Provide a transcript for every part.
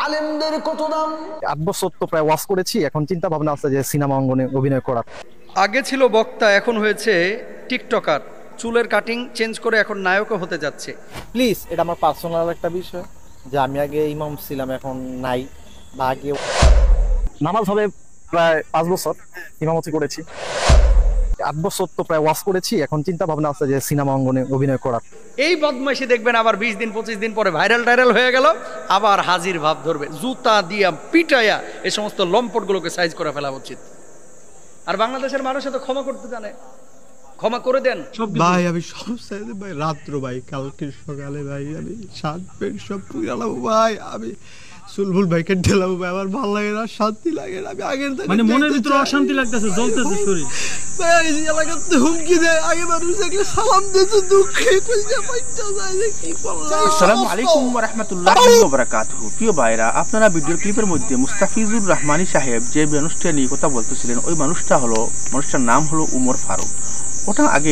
আলেমদের কত দাম। 8 বছর তো প্রায় ওয়াজ করেছি, এখন চিন্তা ভাবনা আছে যে সিনেমা অঙ্গনে অভিনয় করার। আগে ছিল বক্তা, এখন হয়েছে টিকটকার। চুলের কাটিং চেঞ্জ করে এখন নায়কও হতে যাচ্ছে। প্লিজ, এটা আমার পার্সোনাল একটা বিষয় যে আমি আগে ইমাম ছিলাম, এখন নাই। বা আগে নামাজ হবে প্রায় 5 বছর ইমামতি করেছি। 8 বছর তো প্রায় ওয়াজ করেছি, এখন চিন্তা ভাবনা আছে যে সিনেমা অঙ্গনে অভিনয় করার। এই বদমাইশি দেখবেন আবার 20 দিন 25 দিন পরে ভাইরাল টাইরাল হয়ে গেল, আবার হাজির ভাব ধরবে। জুতা দিয়া পিটাইয়া এই সমস্ত লম্পটগুলোকে সাইজ করে ফেলা উচিত। আর বাংলাদেশের মানুষ তো ক্ষমা করতে জানে, ক্ষমা করে দেন। ভাই আমি সব চাইতে ভাই রাত্র ভাই কালকে সকালে ভাই আমি শার্ট প্যান্ট সব পুরালাম ভাই, আমি সুলভুল ভাইকে ঢেলাম ভাই, আমার ভালো লাগে না, শান্তি লাগে না। আমি আগের মানে মনের ভিতরে অশান্তি লাগতেছে, জ্বলতেছে শরীর ভাই। এই এলাকাতে হুমকি দেয়, আগে মানুষ দেখলে সালাম দিতে দুঃখে কইজা পাইটা যায় যে কি করলাম। আসসালামু আলাইকুম ওয়া রাহমাতুল্লাহি ওয়া বারাকাতুহু। প্রিয় ভাইরা, আপনারা ভিডিওর ক্লিপের মধ্যে মুস্তাফিজুর রহমানী সাহেব যে মানুষটা নিয়ে কথা বলতেছিলেন, ওই মানুষটার নাম হলো উমর ফারুক। ওটা আগে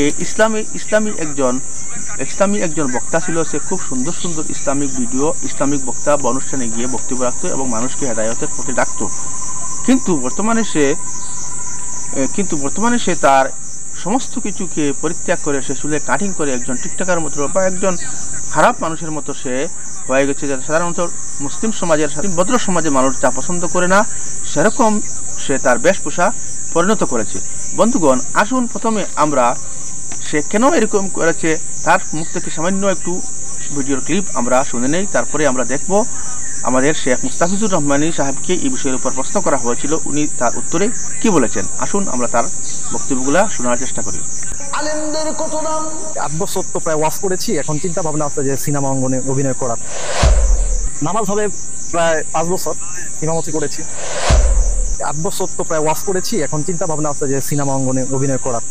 ইসলামী একজন বক্তা ছিল। সে খুব সুন্দর সুন্দর ইসলামিক ভিডিও, ইসলামিক বক্তা বা অনুষ্ঠানে গিয়ে বক্তব্য রাখতো এবং মানুষকে হেদায়েতের পথে ডাকতো। কিন্তু বর্তমানে সে তার সমস্ত কিছুকে পরিত্যাগ করে সে চুলে কাটিং করে একজন টিকটকার মতো বা একজন খারাপ মানুষের মতো সে হয়ে গেছে। সাধারণত মুসলিম সমাজের, ভদ্র সমাজের মানুষ যা পছন্দ করে না সেরকম সে তার বেশভূষা পরিণত করেছে। বন্ধুগণ, আসুন প্রথমে আমরা সে কেন এরকম করেছে তার মুখ থেকে সামান্য একটু ভিডিওর ক্লিপ আমরা শুনে নেই। তারপরে আমরা দেখব আমাদের শেখ মুস্তাফিজুর রহমানী সাহেবকে এই বিষয়ের উপর প্রশ্ন করা হয়েছিল, উনি তার উত্তরে কি বলেছেন। আসুন আমরা তার বক্তব্যগুলো শোনার চেষ্টা করি। আলেমদের কত দাম। 8 বছর তো প্রায় ওয়াজ করেছি, এখন চিন্তা ভাবনা আছে যে সিনেমা অঙ্গনে অভিনয় করার। নামাজ হবে প্রায় 5 বছর ইমামতি করেছি। 8 বছর তো প্রায় ওয়াজ করেছি, এখন চিন্তা ভাবনা আছে যে সিনেমা অঙ্গনে অভিনয় করার।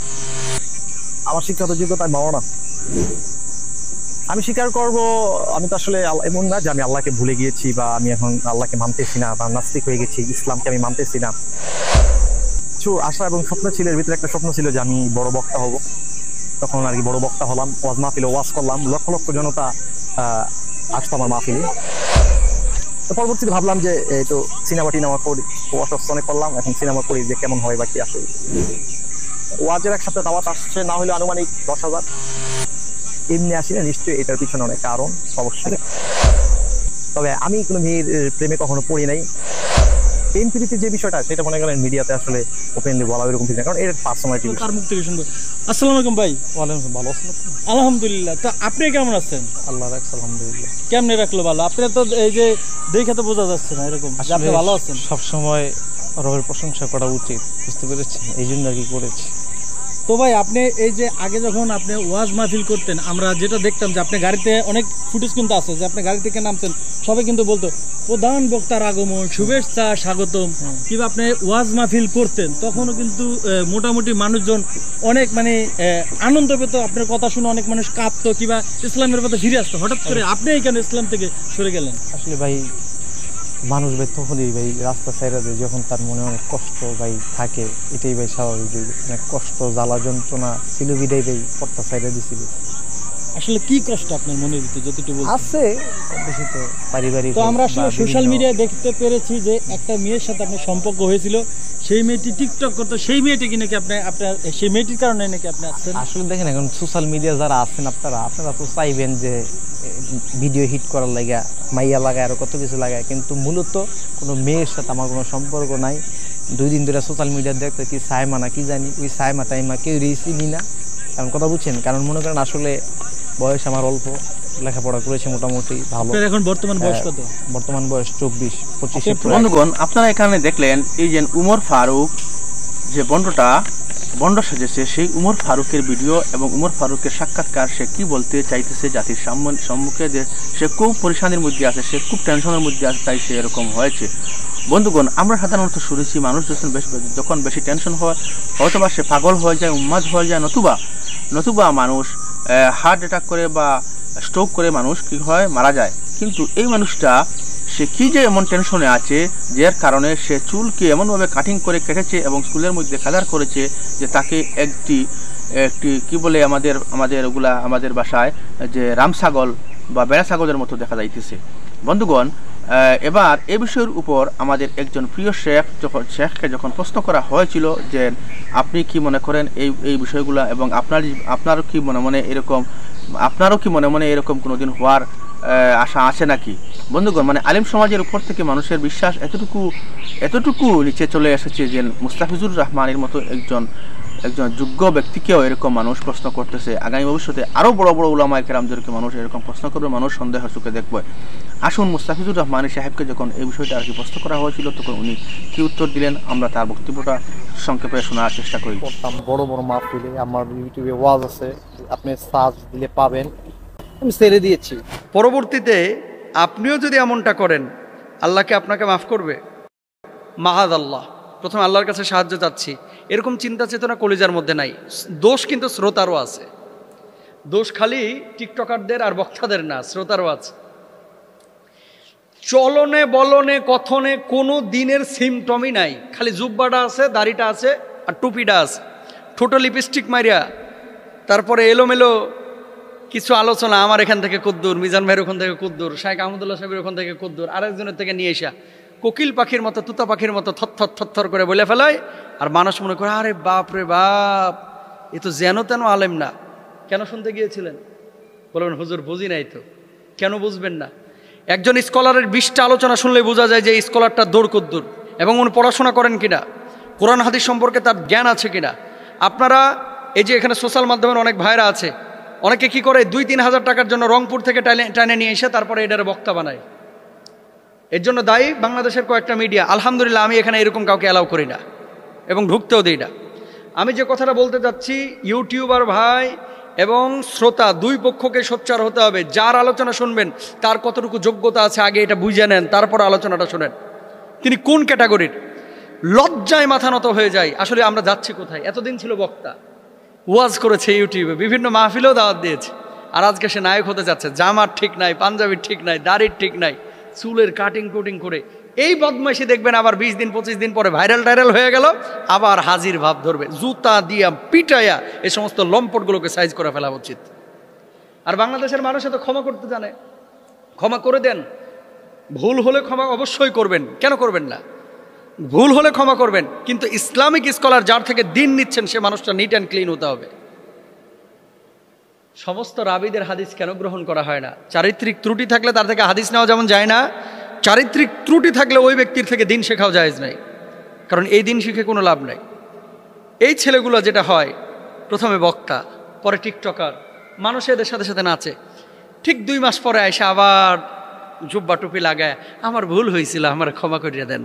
আমার শিক্ষাগত যোগ্যতা পাবো না, আমি স্বীকার করব। আমি তো আসলে এমন না যে আমি আল্লাহকে ভুলে গিয়েছি বা আমি এখন আল্লাহকে মানতেছি না বা নাস্তিক হয়ে গেছি, ইসলামকে আমি মানতেছি না। কিছু আশা এবং স্বপ্ন ছিল, এর ভিতরে একটা স্বপ্ন ছিল যে আমি বড় বক্তা হব। তখন আর কি বড় বক্তা হলাম, ওয়াজ মাহফিলে ওয়াজ করলাম, লক্ষ লক্ষ জনতা আসতো আমার মাহফিলে। তো পরবর্তীতে ভাবলাম যে এই তো সিনেমা টিনেমা করি, অনেক করলাম, এখন সিনেমা করি যে কেমন হয় বা কি আসে। ওয়াজের একসাথে দাওয়াত আসছে না হলে আনুমানিক 10,000। এমনি আসি না, নিশ্চয়ই এটার পিছনে অনেক কারণ অবশ্যই। তবে আমি কোনো মেয়ের প্রেমে কখনো পড়ি নাই। প্রেম প্রীতির যে বিষয়টা সেটা মনে করেন মিডিয়াতে আসলে ওপেনলি বলা এরকম কিছু না, কারণ এর পার্সোনালিটি। তার মুখ থেকে শুনবো। আসসালামু আলাইকুম ভাই। ওয়ালাইকুম ভালো আছেন? আলহামদুলিল্লাহ। তো আপনি কেমন আছেন? আল্লাহ রাখছে আলহামদুলিল্লাহ। কেমনে রাখলো ভালো? আপনি তো এই যে দেখে তো বোঝা যাচ্ছে না এরকম যে আপনি ভালো আছেন। সবসময় রবের প্রশংসা করা উচিত, বুঝতে পেরেছি, এই জন্য আর কি করেছি। তো ভাই, আপনি এই যে আগে যখন আপনি ওয়াজ মাহফিল করতেন, আমরা যেটা দেখতাম যে আপনি গাড়িতে, অনেক ফুটেজ কিন্তু আছে যে আপনি গাড়ি থেকে নামতেন, সবাই কিন্তু বলতো প্রধান বক্তার আগমন, শুভেচ্ছা, স্বাগতম। কিংবা আপনি ওয়াজ মাহফিল করতেন, তখনও কিন্তু মোটামুটি মানুষজন অনেক মানে আনন্দ পেত, আপনার কথা শুনে অনেক মানুষ কাঁপতো কিংবা ইসলামের পথে ফিরে আসতো। হঠাৎ করে আপনি এইখানে ইসলাম থেকে সরে গেলেন। আসলে ভাই, মানুষ ভাই তখনই ভাই রাস্তা ছাইড়া দেয় যখন তার মনে অনেক কষ্ট ভাই থাকে, এটাই ভাই স্বাভাবিক। অনেক কষ্ট, জ্বালা যন্ত্রণা ছিল বিদায় ভাই পথটা ছাইড়া দিছিল। আসলে কি কষ্ট আপনার মনের ভিতরে যতটুকু আছে বেশি তো পারিবারিক। তো আমরা আসলে সোশ্যাল মিডিয়ায় দেখতে পেরেছি যে একটা মেয়ের সাথে আপনার সম্পর্ক হয়েছিল, সেই মেয়েটি টিকটক করতো, সেই মেয়েটিকে নাকি আপনার সেই মেয়েটির কারণে নাকি আপনি আসছেন। আসলে দেখেন, এখন সোশ্যাল মিডিয়া যারা আছেন আপনারা তো চাইবেন যে ভিডিও হিট করার লাগা মাইয়া লাগায় আর কত কিছু লাগায়, কিন্তু মূলত কোনো মেয়ের সাথে আমার কোনো সম্পর্ক নাই। 2 দিন ধরে সোশ্যাল মিডিয়া দেখতে কি সাইমা না কি জানি, ওই সাইমা টাইমা কেউ চিনি না। কারণ কথা বুঝছেন, কারণ মনে করেন আসলে বয়স আমার অল্প, লেখাপড়া করেছে মোটামুটি ভালো। এখন বর্তমান বয়স কত? বর্তমান বয়স 24-25। বন্ধুগণ, আপনারা এখানে দেখলেন এই যে উমর ফারুক যে বন্ড সাজেছে, সেই উমর ফারুকের ভিডিও এবং উমর ফারুকের সাক্ষাৎকার। সে কি বলতে চাইতেছে জাতির সম্মুখে, যে সে খুব পরিশানির মধ্যে আছে, সে খুব টেনশনের মধ্যে আছে, তাই সে এরকম হয়েছে। বন্ধুগণ, আমরা সাধারণত শুনেছি মানুষ যখন বেশি টেনশন হয়, হয়তোবা সে পাগল হয়ে যায়, উন্মাদ হয়ে যায়, নতুবা মানুষ হার্ট অ্যাটাক করে বা স্ট্রোক করে মানুষ কি হয়, মারা যায়। কিন্তু এই মানুষটা সে কি যে এমন টেনশনে আছে, যার কারণে সে চুলকে এমনভাবে কাটিং করে কেটেছে এবং চুলের মধ্যে কালার করেছে যে তাকে একটি কি বলে আমাদের বাসায় যে রামছাগল বা বেড়া ছাগলের মতো দেখা যাইতেছে। বন্ধুগণ, এবার এ বিষয়ের উপর আমাদের একজন প্রিয় শেখকে যখন প্রশ্ন করা হয়েছিল যে আপনি কি মনে করেন এই বিষয়গুলো এবং আপনারও কি মনে মনে এরকম কোনোদিন হওয়ার আশা আছে নাকি? বন্ধুগণ, মানে আলিম সমাজের উপর থেকে মানুষের বিশ্বাস এতটুকু নিচে চলে এসেছে যে মুস্তাফিজুর রহমানের মতো একজন যোগ্য ব্যক্তিকেও এরকম মানুষ প্রশ্ন করতেছে। আগামী ভবিষ্যতে আরও বড় বড় উলামায়ে কেরামদেরকে মানুষ এরকম প্রশ্ন করবে, মানুষ সন্দেহ চোখে দেখবে। আসুন, মুস্তাফিজুর রহমানী সাহেবকে যখন এই বিষয়টা আর কি প্রশ্ন করা হয়েছিল তখন উনি কি উত্তর দিলেন আমরা তার বক্তব্যটা সংক্ষেপে শোনার চেষ্টা করি। করতাম বড় বড় মাহফিলে, আমার ইউটিউবে ওয়াজ আছে, আপনি সার্চ দিলে পাবেন, আমি ছেড়ে দিয়েছি। পরবর্তীতে আপনিও যদি এমনটা করেন আল্লাহকে আপনাকে মাফ করবে? মাহাদ আল্লাহ। প্রথমে আল্লাহর কাছে সাহায্য চাচ্ছি, এরকম চিন্তা চেতনা কলিজার মধ্যে নাই। দোষ কিন্তু শ্রোতারও আছে, দোষ খালি টিকটকারদের আর বক্তাদের না, শ্রোতারও আছে। চলনে বলনে কথনে কোনো দিনের সিমটমই নাই, খালি জুব্বাটা আছে, দাড়িটা আছে আর টুপিটা আছে, ঠোঁটো লিপস্টিক মারিয়া তারপরে এলোমেলো কিছু আলোচনা, আমার এখান থেকে কুদ্দুর, মিজান ভাইয়ের ওখান থেকে কুদ্দুর, শাইখ আহমদুল্লাহ সাহেবের ওখান থেকে কুদ্দুর, আরেকজনের থেকে নিয়ে এসা কোকিল পাখির মতো, তুতা পাখির মতো থর করে বলে ফেলায়। আর মানুষ মনে করে আরে বাপ রে বাপ, এ তো যেন তেন আলেম না। কেন শুনতে গিয়েছিলেন? বলবেন হুজুর বুঝি নাই তো। কেন বুঝবেন না? একজন স্কলারের 20টা আলোচনা শুনলে বোঝা যায় যে স্কলারটা দৌড় কুদ্দুর এবং উনি পড়াশোনা করেন কিনা, কোরআন হাদিস সম্পর্কে তার জ্ঞান আছে কিনা। আপনারা এই যে এখানে সোশ্যাল মাধ্যমের অনেক ভাইরা আছে, অনেকে কি করে 2-3 হাজার টাকার জন্য রংপুর থেকে টানে নিয়ে এসে তারপরে এটার বক্তা বানায়। এর জন্য দায়ী বাংলাদেশের কয়েকটা মিডিয়া। আলহামদুলিল্লাহ আমি এখানে এরকম কাউকে অ্যালাউ করি না এবং ঢুকতেও দিই না। আমি যে কথাটা বলতে চাচ্ছি, ইউটিউবার ভাই এবং শ্রোতা দুই পক্ষকে সোচ্চার হতে হবে। যার আলোচনা শুনবেন তার কতটুকু যোগ্যতা আছে আগে এটা বুঝে নেন, তারপর আলোচনাটা শোনেন তিনি কোন ক্যাটাগরির। লজ্জায় মাথা নত হয়ে যায়। আসলে আমরা যাচ্ছি কোথায়? এতদিন ছিল বক্তা, ওয়াজ করেছে ইউটিউবে, বিভিন্ন মাহফিলেও দাওয়াত দিয়েছে, আর আজকে সে নায়ক হতে যাচ্ছে। জামার ঠিক নাই, পাঞ্জাবির ঠিক নাই, দাড়ির ঠিক নাই, চুলের কাটিং করে এই বদমাইশি দেখবেন আবার 20 দিন 25 দিন পরে ভাইরাল হয়ে গেল, আবার হাজির ভাব ধরবে। জুতা দিয়া পিটাইয়া এই সমস্ত লম্পটগুলোকে সাইজ করে ফেলা উচিত। আর বাংলাদেশের মানুষ এত ক্ষমা করতে জানে, ক্ষমা করে দেন। ভুল হলে ক্ষমা অবশ্যই করবেন, কেন করবেন না? ভুল হলে ক্ষমা করবেন, কিন্তু ইসলামিক স্কলার যার থেকে দিন নিচ্ছেন সে মানুষটা নিট অ্যান্ড ক্লিন হতে হবে। সমস্ত রাবিদের হাদিস কেন গ্রহণ করা হয় না? চারিত্রিক ত্রুটি থাকলে তার থেকে হাদিস নেওয়া যেমন যায় না, চারিত্রিক ত্রুটি থাকলে ওই ব্যক্তির থেকে দিন শেখাও জায়েজ নাই। কারণ এই দিন শিখে কোনো লাভ নাই। এই ছেলেগুলো যেটা হয়, প্রথমে বক্তা, পরে টিকটকার, মানুষ এদের সাথে সাথে নাচে, ঠিক 2 মাস পরে এসে আবার জুব্বা টুপি লাগায় আমার ভুল হয়েছিল, আমার ক্ষমা করিয়ে দেন।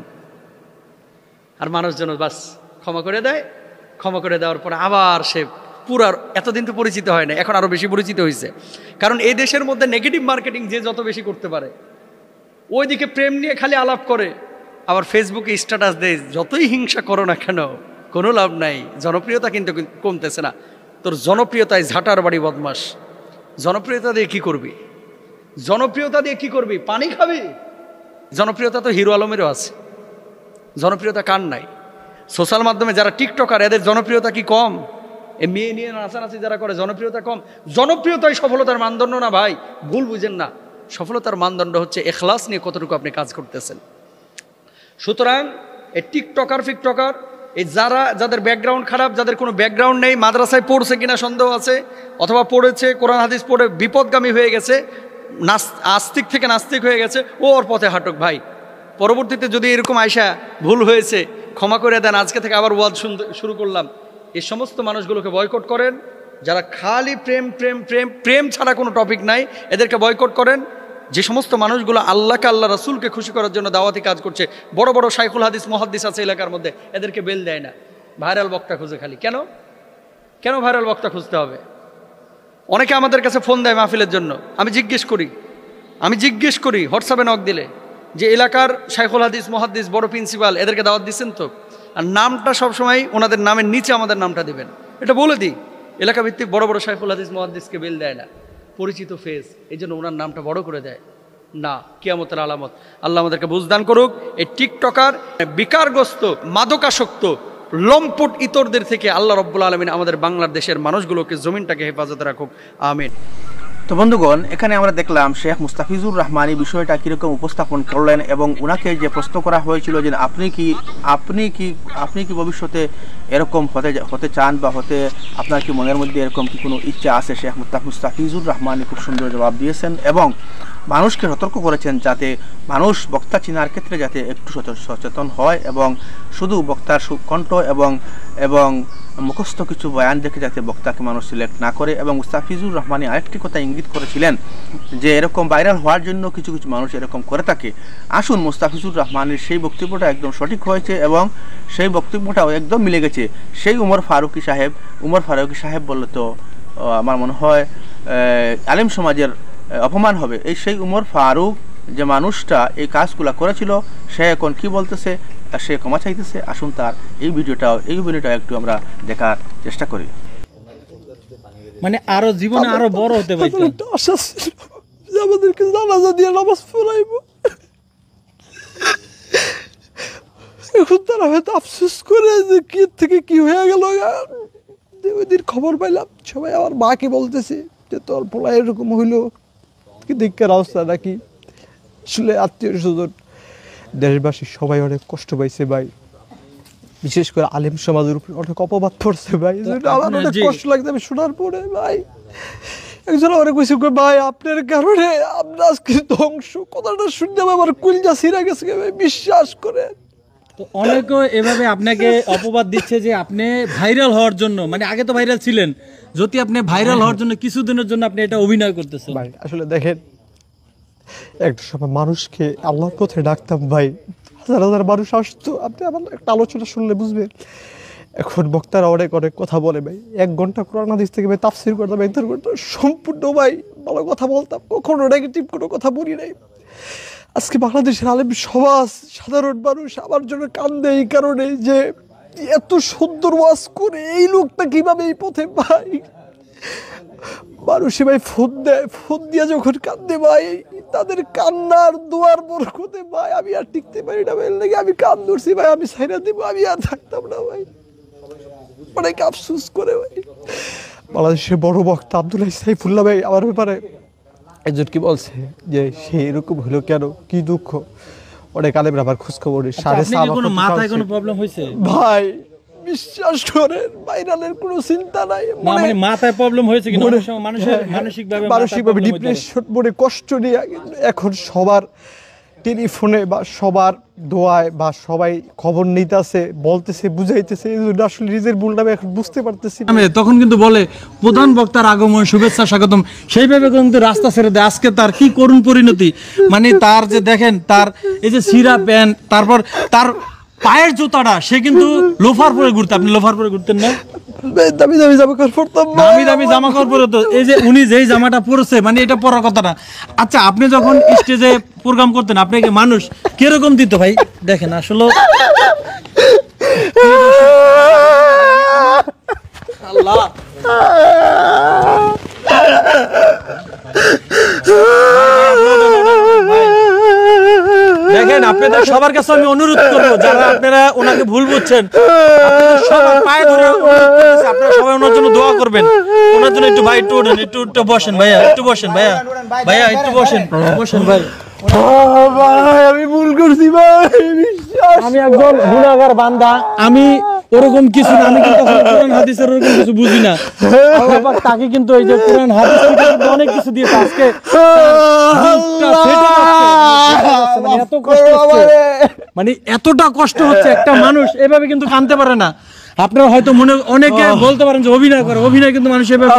আর মানুষজন বাস ক্ষমা করে দেয়। ক্ষমা করে দেওয়ার পরে আবার সে পুরার, এতদিন তো পরিচিত হয় না, এখন আরো বেশি পরিচিত হয়েছে। কারণ এই দেশের মধ্যে নেগেটিভ মার্কেটিং যে যত বেশি করতে পারে, ওইদিকে প্রেম নিয়ে খালি আলাপ করে, আবার ফেসবুকে স্ট্যাটাস দেয়, যতই হিংসা করো না কেন কোনো লাভ নাই, জনপ্রিয়তা কিন্তু কমতেছে না। তোর জনপ্রিয়তায় ঝাঁটার বাড়ি বদমাস। জনপ্রিয়তা দিয়ে কি করবি? জনপ্রিয়তা দিয়ে কি করবি? পানি খাবি? জনপ্রিয়তা তো হিরো আলমেরও আছে, জনপ্রিয়তা কার নাই? সোশ্যাল মাধ্যমে যারা টিকটকার এদের জনপ্রিয়তা কি কম? এ মেয়ে নিয়ে নাচানাচি যারা করে জনপ্রিয়তা কম? জনপ্রিয়তাই সফলতার মানদণ্ড না ভাই, ভুল বুঝেন না। সফলতার মানদণ্ড হচ্ছে এখলাস নিয়ে কতটুকু আপনি কাজ করতেছেন। সুতরাং এই টিকটকার ফিকটকার, এই যাদের ব্যাকগ্রাউন্ড খারাপ, যাদের কোনো ব্যাকগ্রাউন্ড নেই, মাদ্রাসায় পড়ছে কিনা সন্দেহ আছে, অথবা পড়েছে কোরআন হাদিস পড়ে বিপদগামী হয়ে গেছে, আস্তিক থেকে নাস্তিক হয়ে গেছে, ও ওর পথে হাঁটুক ভাই। পরবর্তীতে যদি এরকম আয়সা ভুল হয়েছে ক্ষমা করে দেন, আজকে থেকে আবার ওয়াজ শুরু করলাম, এই সমস্ত মানুষগুলোকে বয়কট করেন। যারা খালি প্রেম প্রেম প্রেম প্রেম ছাড়া কোনো টপিক নাই, এদেরকে বয়কট করেন। যে সমস্ত মানুষগুলো আল্লাহকে, আল্লাহ রাসূলকে খুশি করার জন্য দাওয়াতি কাজ করছে, বড় বড় শাইখুল হাদিস মুহাদ্দিস আছে এলাকার মধ্যে, এদেরকে বেল দেয় না, ভাইরাল বক্তা খুঁজে খালি। কেন ভাইরাল বক্তা খুঁজতে হবে? অনেকে আমাদের কাছে ফোন দেয় মাহফিলের জন্য, আমি জিজ্ঞেস করি হোয়াটসঅ্যাপে নক দিলে যে এলাকার শাইখুল হাদিস মুহাদ্দিস বড় প্রিন্সিপাল, এদেরকে দাওয়াত দিচ্ছেন তো? আর নামটা সবসময় ওনাদের নামের নিচে আমাদের নামটা দিবেন, এটা বলে দিই। এলাকা ভিত্তিক বড় বড় শাইখুল হাদিস মুহাদ্দিসকে বেল দেয় না, পরিচিত ফেস, এই জন্য ওনার নামটা বড় করে দেয় না। কিয়ামতের আলামত। আল্লাহ আমাদেরকে বুঝদান করুক। এই টিকটকার, বিকারগ্রস্ত, মাদকাসক্ত, লম্পট ইতরদের থেকে আল্লাহ রব্বুল আলামিন আমাদের বাংলাদেশের মানুষগুলোকে, জমিনটাকে হেফাজতে রাখুক। আমিন। তো বন্ধুগণ, এখানে আমরা দেখলাম শেখ মুস্তাফিজুর রহমান এই বিষয়টা কিরকম উপস্থাপন করলেন এবং উনাকে যে প্রশ্ন করা হয়েছিল যে আপনি কি ভবিষ্যতে এরকম হতে চান বা আপনার কি মনের মধ্যে এরকম কি কোনো ইচ্ছা আছে, শেখ মুস্তাফিজুর রহমান খুব সুন্দর জবাব দিয়েছেন এবং মানুষকে সতর্ক করেছেন যাতে মানুষ বক্তা চিনার ক্ষেত্রে যাতে একটু সচেতন হয় এবং শুধু বক্তার কণ্ঠ এবং মুখস্থ কিছু বয়ান দেখে যাতে বক্তাকে মানুষ সিলেক্ট না করে। এবং মুস্তাফিজুর রহমানি আরেকটি কথা ইঙ্গিত করেছিলেন যে এরকম ভাইরাল হওয়ার জন্য কিছু কিছু মানুষ এরকম করে থাকে। আসুন, মুস্তাফিজুর রহমানের সেই বক্তব্যটা একদম সঠিক হয়েছে এবং সেই বক্তব্যটাও একদম মিলে গেছে। সেই উমর ফারুকি সাহেব বললে তো আমার মনে হয় আলেম সমাজের অপমান হবে। সেই উমর ফারুক যে মানুষটা এই কাজগুলা করেছিল সে এখন কি বলতেছে, সে ক্ষমা চাইতেছে। আসুন তার এই ভিডিওটা একটু আমরা দেখার চেষ্টা করি। মানে আরো জীবনে আরো বড় হতে পারতেন। আশা ছিল যে আমাদেরকে জানাজা দিয়ে নামাজ পড়াইব, এখন তারা হয়তো আফসোস করে যে কি থেকে কি হয়ে গেল। ওই দিন খবর পাইলাম সবাই আমার মাকে বলতেছে যে তোর পোলা এরকম হইলো, কি দীক্ষার অবস্থা নাকি। আসলে আত্মীয় স্বজন দেশবাসী সবাই অনেক কষ্ট পাইছে ভাই, বিশেষ করে আলেম সমাজের উপরে অনেক অপবাদ পড়ছে ভাই। আমার অনেক কষ্ট লাগছে আমি শোনার পরে ভাই। একজন অনেক কিছু ভাই আপনার কারণে আমরা আজকে ধ্বংস, কথাটা শুনতে আমার কুলজা ছিঁড়ে গেছে ভাই, বিশ্বাস করে। তো অনেকে এভাবে আপনাকে অপবাদ দিচ্ছে যে আপনি ভাইরাল হওয়ার জন্য, মানে আগে তো ভাইরাল ছিলেন, যদি আপনি ভাইরাল হওয়ার জন্য কিছুদিনের জন্য আপনি এটা অভিনয় করতেছেন ভাই। আসলে দেখেন, একটা সময় মানুষকে আল্লাহর পথে ডাকতাম ভাই, হাজার হাজার মানুষ আসতো। আপনি আমার একটা আলোচনা শুনলে বুঝবেন। এখন বক্তারা অনেক কথা বলে ভাই, 1 ঘন্টা কোরআন হাদিস থেকে ভাই তাফসীর করতাম, ইন্টার করতাম, সম্পূর্ণ ভাই ভালো কথা বলতাম, কখনো নেগেটিভ কোনো কথা বলি নাই। আজকে বাংলাদেশের আলেম সমাজ সাধারণ মানুষ আমার জন্য কান্দে এই কারণে যে এত সুন্দর ওয়াজ করে এই লোকটা কিভাবে এই পথে ভাই। মানুষে ভাই ফোন দেয়, ফোন দিয়ে যখন কান্দে ভাই, তাদের কান্নার দোয়ার বরকতে ভাই আমি আর টিকতে পারি না ভাই, লাগে আমি কান ধরছি ভাই, আমি ছাইরা দিব, আমি আর থাকতাম না ভাই। অনেক আফসোস করে ভাই। বাংলাদেশের বড় বক্তা আব্দুল্লাহ সাইফুল্লাহ ভাই আমার ব্যাপারে একজন কি বলছে যে সে এরকম হলো কেন, কি দুঃখ। অনেক আলেমরা আমার খোঁজ খবর মাথায় কোনো প্রবলেম হয়েছে ভাই, বিশ্বাস করেন ভাইরালের কোনো চিন্তা নাই। মানে মাথায় প্রবলেম হয়েছে কিনা মানুষের মানসিকভাবে ডিপ্রেশন, মনে কষ্ট নিয়ে এখন সবার টেলিফোনে বা সবার দোয়ায় বা সবাই খবর নিতেছে, বলতেছে, বুঝাইতেছে, এই জন্য আসলে নিজের ভুলটা আমি এখন বুঝতে পারতেছি। তখন কিন্তু বলে প্রধান বক্তার আগমন, শুভেচ্ছা, স্বাগতম, সেইভাবে কিন্তু রাস্তা ছেড়ে দেয়। আজকে তার কি করুণ পরিণতি, মানে তার যে দেখেন তার এই যে সিরা প্যান্ট, তারপর তার পায়ের জুতাটা সে কিন্তু লোফার পরে ঘুরতে। আপনি লোফার পরে ঘুরতেন না? দামি দামি জামা কাপড় পরতাম, দামি দামি জামা কাপড় পরতো। এই যে উনি যেই জামাটা পরেছে, মানে এটা পরার কথা না। আচ্ছা, আপনি যখন স্টেজে প্রোগ্রাম করতেন আপনাকে মানুষ কিরকম দিত ভাই? দেখেন আসলে আল্লাহ দেখেন, আপনাদের সবার কাছে আমি অনুরোধ করবো, যারা আপনারা ওনাকে ভুল বুঝছেন, সবার পায়ে ধরে আপনারা সবাই ওনার জন্য দোয়া করবেন। ওনার জন্য একটু ভাই একটু ওঠেন, একটু বসেন ভাইয়া, একটু বসেন ভাইয়া একটু বসেন ভাই। আমি ভুল করছি ভাই, আমি একজন গুনাহগার বান্দা, আমি ওরকম কিছু না, আমি কিন্তু কোরআন হাদিসের ওরকম কিছু বুঝি না। আল্লাহ পাক তাকে কিন্তু এই যে কোরআন হাদিস থেকে অনেক কিছু দিয়েছে। আজকে মানে এতটা কষ্ট হচ্ছে, একটা মানুষ এভাবে কিন্তু কাঁদতে পারে না। আপনারা হয়তো মনে অনেকে বলতে পারেন যে অভিনয় করে, অভিনয় কিন্তু মানুষ এভাবে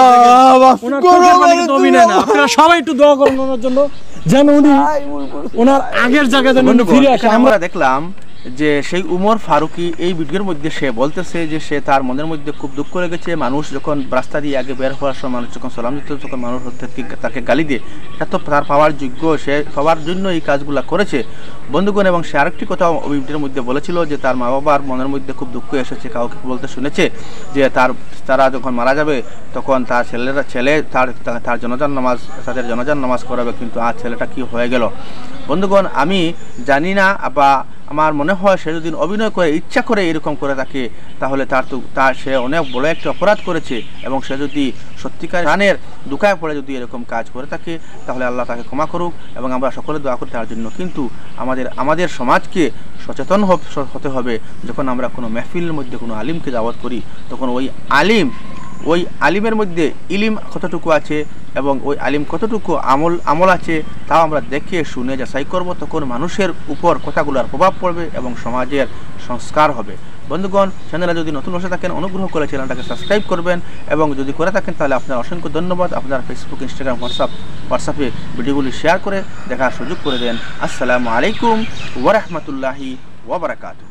অভিনয় না। আপনারা সবাই একটু দোয়া করেন ওনার জন্য, যেন উনি ওনার আগের জায়গায় যেন ফিরে আসে। আমরা দেখলাম যে সেই উমর ফারুকি এই ভিডিওর মধ্যে সে বলতেছে যে সে তার মনের মধ্যে খুব দুঃখ লেগেছে। মানুষ যখন রাস্তা দিয়ে আগে বের হওয়ার সময় মানুষ যখন সালাম দিত, তখন মানুষ তাকে গালি দিয়ে, এটা তো তার পাওয়ার যোগ্য, সে পাওয়ার জন্য এই কাজগুলো করেছে বন্ধুগণ। এবং সে আরেকটি কথা ওই ভিডিওর মধ্যে বলেছিল যে তার মা বাবার মনের মধ্যে খুব দুঃখ এসেছে, কাউকে বলতে শুনেছে যে তারা যখন মারা যাবে তখন তার তার তাদের জনাজার নামাজ করাবে, কিন্তু আর ছেলেটা কি হয়ে গেল বন্ধুগণ। আমি জানি না বা আমার মনে হয় সে যদি অভিনয় করে ইচ্ছা করে এরকম করে থাকে তাহলে তার সে অনেক বড় একটা অপরাধ করেছে, এবং সে যদি সত্যিকার প্রাণের দুঃখায় পড়ে যদি এরকম কাজ করে থাকে তাহলে আল্লাহ তাকে ক্ষমা করুক, এবং আমরা সকলে দোয়া করি তার জন্য। কিন্তু আমাদের সমাজকে সচেতন হতে হবে। যখন আমরা কোনো মেহফিলের মধ্যে কোনো আলিমকে দাওয়াত করি তখন ওই আলিমের মধ্যে ইলিম কতটুকু আছে এবং ওই আলিম কতটুকু আমল আছে তাও আমরা দেখে শুনে যাচাই করব, তখন মানুষের উপর কথাগুলোর প্রভাব পড়বে এবং সমাজের সংস্কার হবে। বন্ধুগণ, চ্যানেলে যদি নতুন বসে থাকেন অনুগ্রহ করে চ্যানেলটাকে সাবস্ক্রাইব করবেন, এবং যদি করে থাকেন তাহলে আপনার অসংখ্য ধন্যবাদ। আপনার ফেসবুক, ইনস্টাগ্রাম, হোয়াটসঅ্যাপে ভিডিওগুলি শেয়ার করে দেখার সুযোগ করে দেন। আসসালামু আলাইকুম ওয়া রাহমাতুল্লাহি ওয়া বারাকাতুহু।